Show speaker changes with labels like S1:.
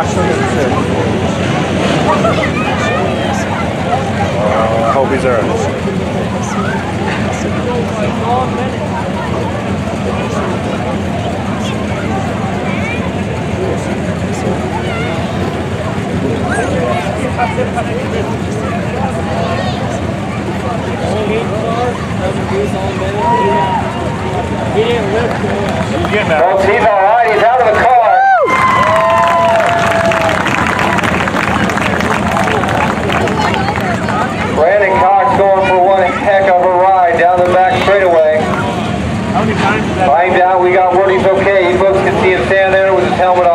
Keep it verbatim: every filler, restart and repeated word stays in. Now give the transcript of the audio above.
S1: Josh, look at this. Uh, I hope he's there.
S2: Well, he's all right. He's out of the car. Brandon Cox going for one heck of a ride down the back straightaway. How many times did that? Lying down, we got word he's okay. You folks can see him stand there with his helmet on.